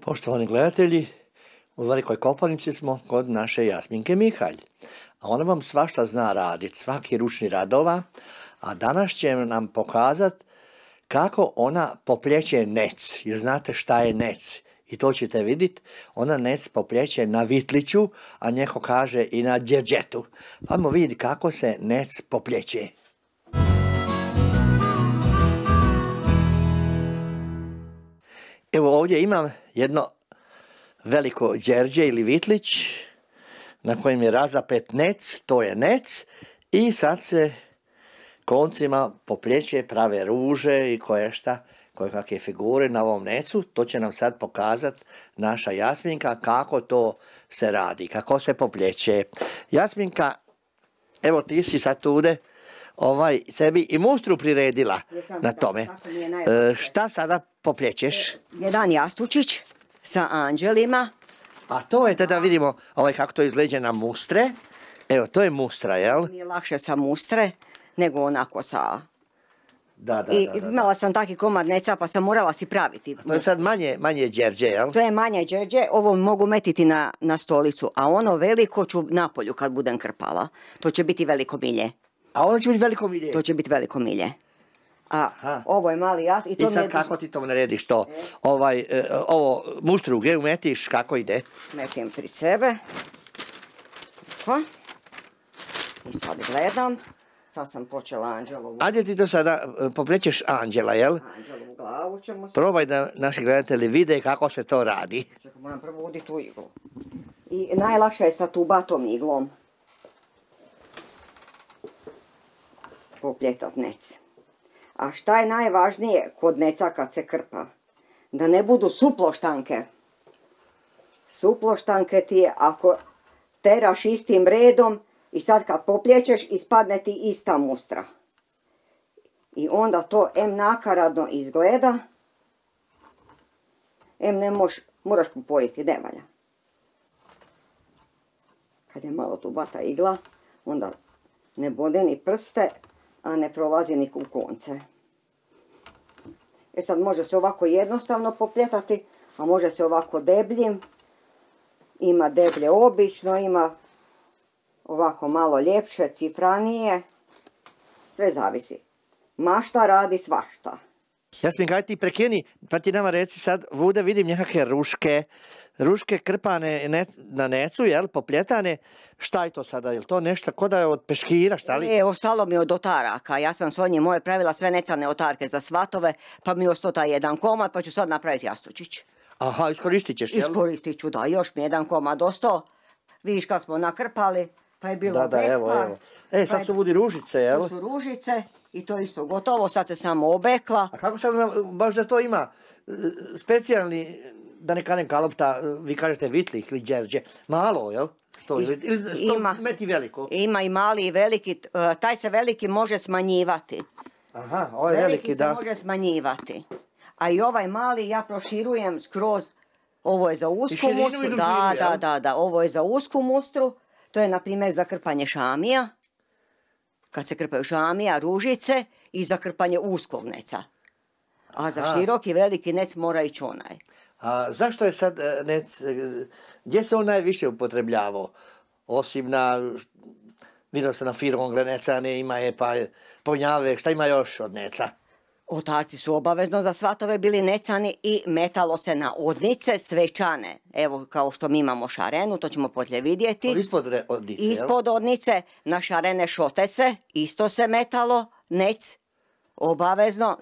Poštovani gledatelji, u Velikoj Kopanici smo kod naše Jasminke Mihalj. A ona vam svašta zna raditi, svaki ručni radova, a danas će nam pokazati kako ona popljeće nec. Jer znate šta je nec? I to ćete vidjeti, ona nec popljeće na vitliću, a neko kaže i na đerđetu. Ajmo vidjeti kako se nec popljeće. Evo ovdje imam jedno veliko đerđe ili vitlić na kojem je razapet nec, to je nec, i sad se koncima popljeće, prave ruže i kojekakve figure na ovom necu. To će nam sad pokazati naša Jasminka kako to se radi, kako se popljeće. Jasminka, evo ti si sad tude sebi i mustru priredila na tome. Šta sada popljećeš? Jedan jastučić sa anđelima. A to je, da vidimo kako to izgleda na mustre. Evo, to je mustra, jel? Nije lakše sa mustre nego onako sa... Da. Imala sam taki komad neca pa sam morala si praviti. A to je sad manje đerđe, jel? To je manje đerđe, ovo mogu metiti na stolicu, a ono veliko ću napolju kad budem krpala. To će biti veliko milje. A ono će biti veliko milje? To će biti veliko milje. A ovo je mali jas. I sad kako ti to narediš to? Ovo mustru gdje umetiš, kako ide? Metim pri sebe. Tako. I sad gledam. Sad sam počela anđelovu. Ajde ti to sada poplećeš anđela, jel? Anđelovu glavu ćemo se... Probaj da naši gledatelji vide kako se to radi. Čekaj, moram prvo uditi u iglu. I najlakše je sa tubatom iglom popljetat nec. A šta je najvažnije kod neca kad se krpa? Da ne budu suploštanke. Suploštanke ti je ako teraš istim redom i sad kad popljećeš ispadne ti ista mustra. I onda to nakaradno izgleda, ne moraš popojiti, ne valja. Kad je malo tubata igla, onda ne bode ni prste, a ne prolazi ni u konce. Sad može se ovako jednostavno popljetati, a može se ovako debljim. Ima deblje obično, ima ovako malo ljepše, cifranije. Sve zavisi. Mašta radi svašta. Jasminka, aj ti prekini, pa ti nama reci sad, vude vidim nekakve ruške krpane na necu, jel, popljetane. Šta je to sada, je li to nešto ko da je od peškira, šta li? Ostalo mi je od otaraka, ja sam s njim moje pravila sve necane otarke za svatove, pa mi je ostao taj jedan komad, pa ću sad napraviti jastučić. Aha, iskoristit ćeš, jel? Iskoristit ću, da, još mi jedan komad ostao. Vidiš kad smo nakrpali, pa je bilo bespar. Evo. Sad su vudi ružice, jel? To su ružice i to je isto gotovo, sad se samo obekla. A kako sad, baš da to ima specijalni, da ne kažem kalopta, vi kažete vitlik ili đerđe, malo, jel? Ili meti veliko? Ima i mali i veliki, taj se veliki može smanjivati. Aha, ovaj veliki, da. Se može smanjivati. A i ovaj mali ja proširujem skroz, ovo je za usku mustru, da, ovo je za usku mustru, to je na primjer za krpanje šamija, kad se krpaju šamija, ružice i za krpanje uskog neca. A za široki veliki nec mora ići onaj. A zašto je sad nec, gdje se on najviše upotrebljavao? Osim vidio sam na firongle necane, ima je pa ponjave, šta ima još od neca? Otarci su obavezno za svatove bili necani i metalo se na odnice svečane. Evo kao što mi imamo šarenu, to ćemo poslije vidjeti. Ispod odnice, jel? Ispod odnice, na šarene šotese, isto se metalo, nec, obavezno,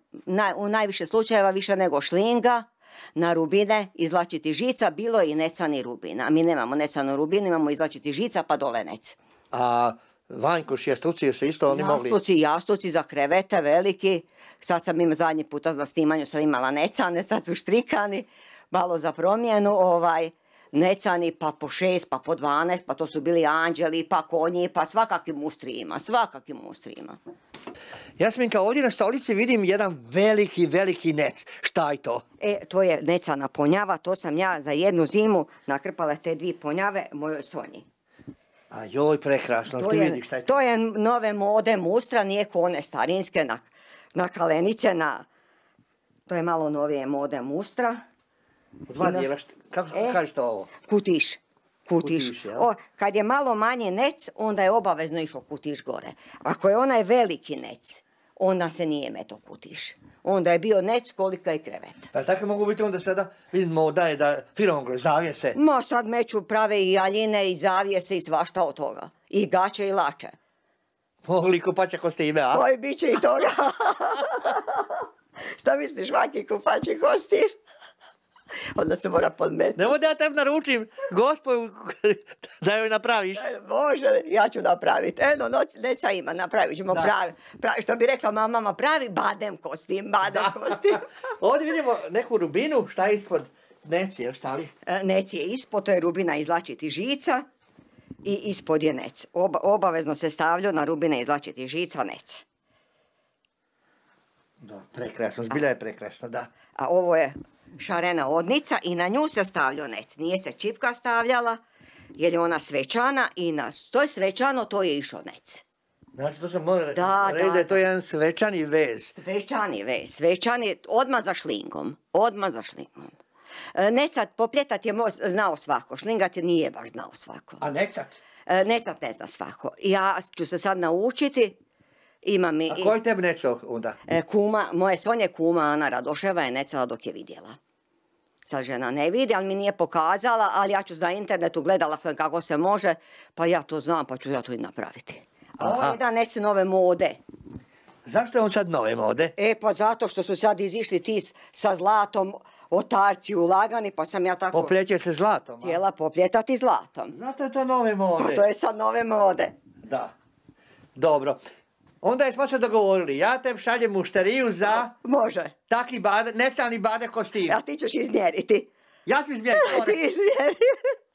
u najviše slučajeva više nego šlinga. Na rubine izvlačiti žica, bilo je i necani rubina. Mi nemamo necanu rubinu, imamo izvlačiti žica pa dole nec. A vanjkuš, jastuci se isto oni mogli? Jastuci za krevete veliki. Sad sam ima zadnji puta na snimanju sam imala necane, sad su štrikani. Malo za promjenu, necani pa po 6, pa po 12, pa to su bili anđeli, pa konji, pa svakakvi mustri ima. Jasminka, ovdje na stolici vidim jedan veliki nec. Šta je to? To je necana ponjava, to sam ja za jednu zimu nakrpala te 2 ponjave mojoj Sonji. A joj, prekrasno, ti vidiš šta je to? To je nove mode mustra, nije ko one starinske na kalenice, to je malo novije mode mustra. Dva dijela, kako kažete ovo? Kutiš. Kutiš, jel? Kad je malo manji nec, onda je obavezno išao kutiš gore. Ako je onaj veliki nec, onda se nije meto kutiš. Onda je bio nec kolika je krevet. Pa tako mogu biti onda sada, vidimo da je da firongle, zavjese. Ma sad meću prave i jaljine i zavjese i svašta od toga. I gaće i lače. Mogli kupača kostime, a? Oj, bit će i toga. Šta misliš, Vaki, kupači kostim? Onda se mora podmetiti. Nemo da ja tem naručim gospodu da joj napraviš. Može, ja ću napraviti. Eno, neca ima, napravit ćemo pravi. Što bi rekla mama, pravi badem kostim. Ovdje vidimo neku rubinu, šta je ispod neci, jel šta li? Nec je ispod, to je rubina izlačiti žica i ispod je nec. Obavezno se stavlja na rubine izlačiti žica, nec. Da, prekrasno, zbilja je prekrasno, da. A ovo je šarena odnica i na nju se stavlja nec. Nije se čipka stavljala, jer je ona svečana i na to svečano, to je išao nec. Znači, to sam moram reći da je to jedan svečani vez. Svečani vez, svečani, odmah za šlingom. Necat popljetat je znao svako, šlingat je nije baš znao svako. A necat? Necat ne zna svako. Ja ću se sad naučiti. A koji tebi necao onda? Moje Sonje kuma Ana Radoševa je necala dok je vidjela. Sad žena ne vidi, ali mi nije pokazala, ali ja ću na internetu gledala sam kako se može, pa ja to znam, pa ću ja to i napraviti. A ovo je da nese nove mode. Zašto je on sad nove mode? Pa zato što su sad izišli ti sa zlatom, otarci ulagani, pa sam ja tako... Popljeće se zlatom? Htjela popljetati zlatom. Zato je to nove mode. Pa to je sad nove mode. Da. Dobro. Onda smo se dogovorili, ja te šaljem mušteriju za... Može. Taki necalni bade kostim. A ti ćeš izmjeriti. Ja ću izmjeriti. Ti izmjeri.